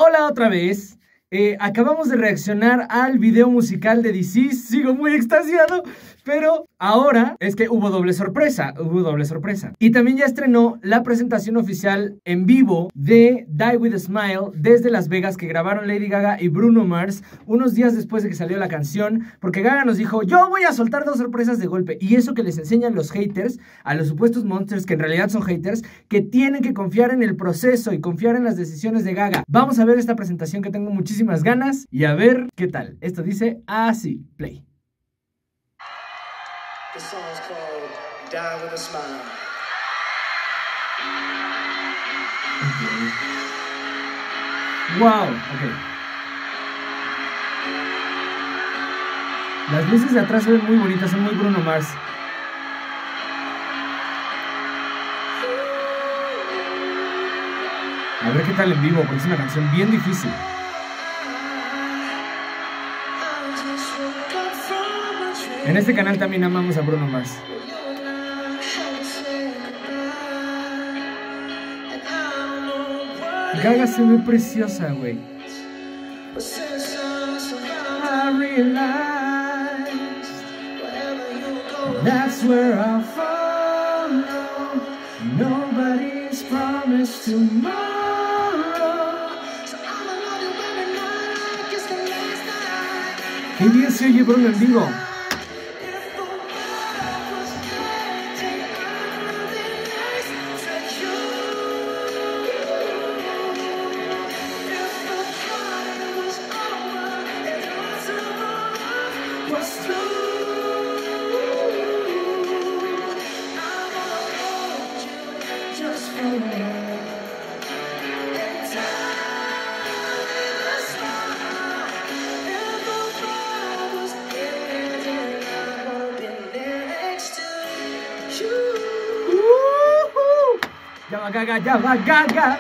Hola otra vez. Acabamos de reaccionar al video musical de Disease. Sigo muy extasiado, pero ahora es que hubo doble sorpresa. Y también ya estrenó la presentación oficial en vivo de Die With A Smile desde Las Vegas, que grabaron Lady Gaga y Bruno Mars unos días después de que salió la canción, porque Gaga nos dijo: yo voy a soltar dos sorpresas de golpe. Y eso que les enseñan los haters, a los supuestos monsters que en realidad son haters, que tienen que confiar en el proceso y confiar en las decisiones de Gaga. Vamos a ver esta presentación que tengo muchísimas ganas y a ver qué tal. Esto dice así, play. The song's called Die With A Smile. Wow, ok. Las luces de atrás se ven muy bonitas, son muy Bruno Mars. A ver qué tal en vivo, porque es una canción bien difícil. En este canal también amamos a Bruno Mars. Gaga se ve preciosa, güey. That's where I'll follow. Nobody's promised tomorrow. Qué bien se oye Bruno en vivo. Ya va Gaga, ya va Gaga.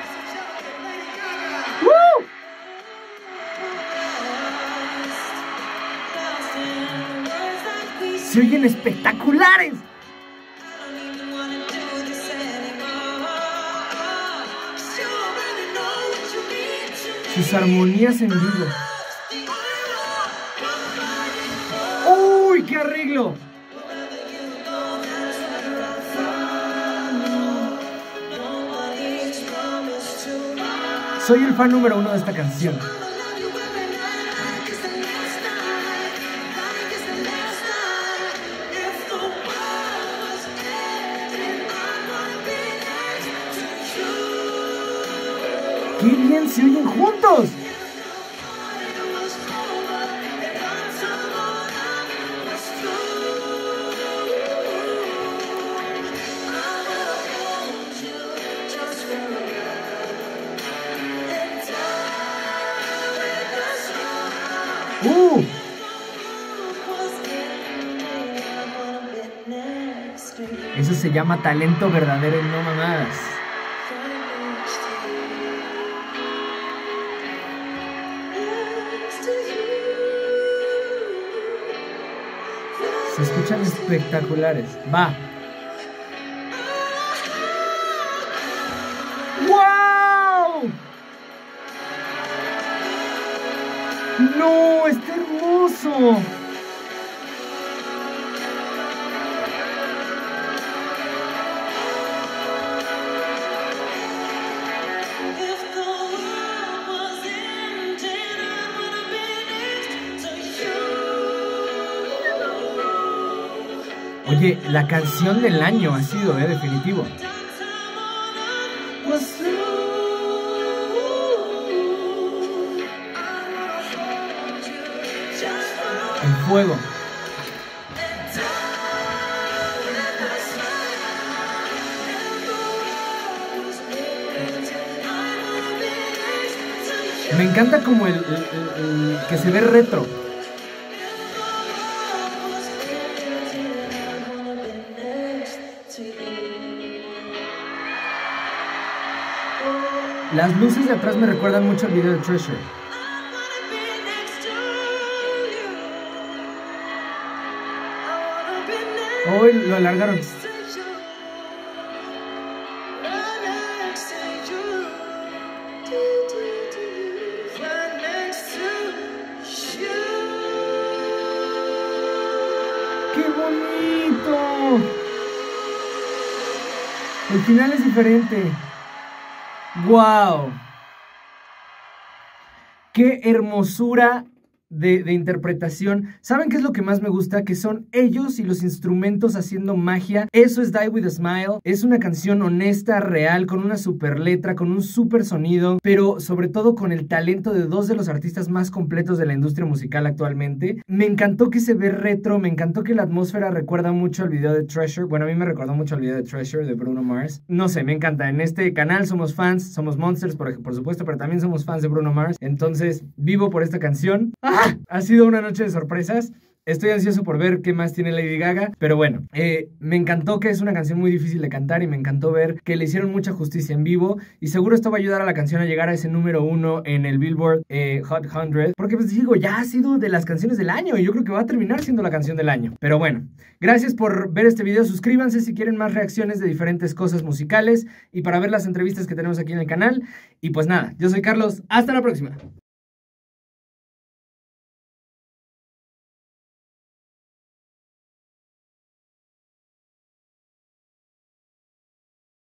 Se oyen espectaculares. Sus armonías en vivo. ¡Uy, qué arreglo! Soy el fan número 1 de esta canción. ¡Qué bien se oyen juntos! Eso se llama talento verdadero y no mamadas. Se escuchan espectaculares. Va. ¡Wow! ¡No! ¡Está hermoso! Oye, la canción del año ha sido, definitivo. En fuego. Me encanta como el que se ve retro. Las luces de atrás me recuerdan mucho al video de Treasure. Hoy lo alargaron. bonito! El final es diferente. ¡Wow! ¡Qué hermosura de interpretación! ¿Saben qué es lo que más me gusta? Que son ellos y los instrumentos haciendo magia. Eso es Die With A Smile. Es una canción honesta, real, con una super letra, con un super sonido, pero sobre todo con el talento de dos de los artistas más completos de la industria musical actualmente. Me encantó que se ve retro, me encantó que la atmósfera recuerda mucho al video de Treasure. Bueno, a mí me recordó mucho al video de Treasure de Bruno Mars. No sé, me encanta. En este canal somos fans, somos Monsters, por supuesto, pero también somos fans de Bruno Mars. Entonces, vivo por esta canción. ¡Ah! Ha sido una noche de sorpresas. Estoy ansioso por ver qué más tiene Lady Gaga, pero bueno, me encantó que es una canción muy difícil de cantar y me encantó ver que le hicieron mucha justicia en vivo y seguro esto va a ayudar a la canción a llegar a ese número 1 en el Billboard Hot 100, porque pues digo, ya ha sido de las canciones del año y yo creo que va a terminar siendo la canción del año. Pero bueno, gracias por ver este video, suscríbanse si quieren más reacciones de diferentes cosas musicales y para ver las entrevistas que tenemos aquí en el canal. Y pues nada, yo soy Carlos, hasta la próxima.